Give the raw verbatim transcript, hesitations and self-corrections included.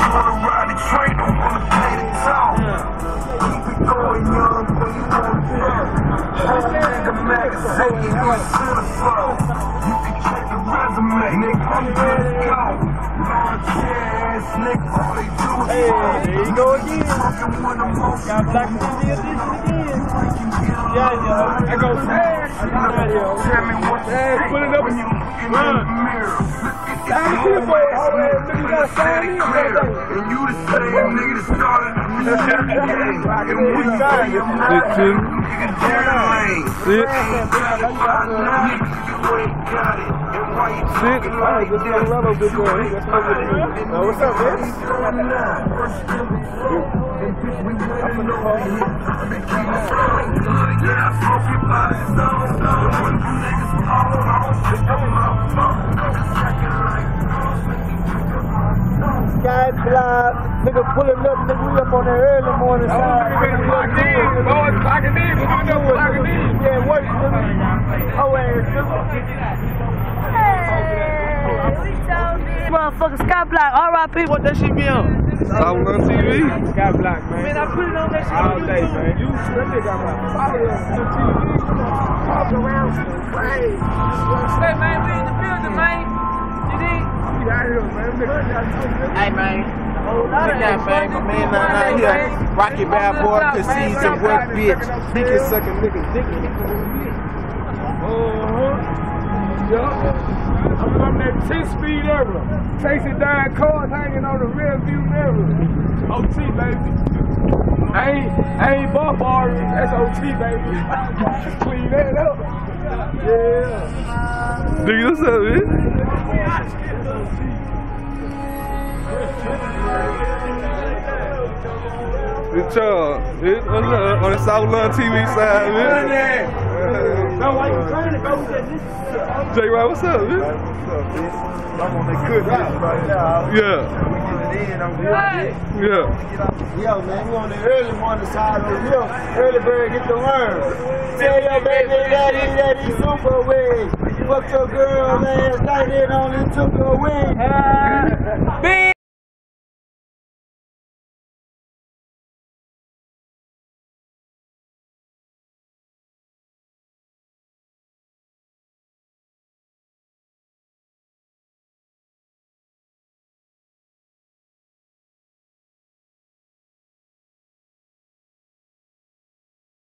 wanna ride the train, don't wanna play the song. Keep it going, young boy, you wanna fuck. Whole nigga magazine, you a cinephobe. You can check the resume, nigga, I'm good to go. Large ass nigga, all they do is hey, there you go again. Got Black Jeezy edition again. Yeah, yeah. I go fast. Tell me what you hey, put it up when you look in the mirror. I'm a good boy. Oh, man, you gotta sign in for that. And you the same nigga that started the game. And we got your mind. Nigga, Jerry Lane. Sit. Sit. Alright, just a little bit there. Now, what's up, man? Sky Cloud, nigga pulling up, nigga, we up on that early morning side. Nigga clocking in, boys, clocking in, nigga, clocking in. Yeah, work, nigga. Oh, wait, motherfucker, Sky Block, R I P, what that shit be on? Southlawn T V. Sky Block, man. Man, I put it on that shit all day, man. You, that nigga got my followers on T V. Walk around some way. Hey, man, we in the building, man. You dig? Hey, man. Look at man, my man down out here. Rocky bad boy, cause he's a wet bitch. Dick is sucking niggas, dick is Uh-huh. Yup. I'm on that ten-speed era. Chasing down cars hanging on the rear view mirror. O T, baby. I ain't, I ain't bar bar. That's O T, baby. Clean that up. Yeah. Nigga, what's up, man? Good job. What's up? On the Southlawn T V side, man. no, why you trying to go with that? J-Rod, what's up, man? What's up, bitch? I'm on that good shit right now. Yeah. We get it in, I'm good. Yeah. Yo, man, we on the early morning side of the hill. Early bird get the worm. Tell your baby daddy that he's super weird. Fuck your girl last night and only took her away.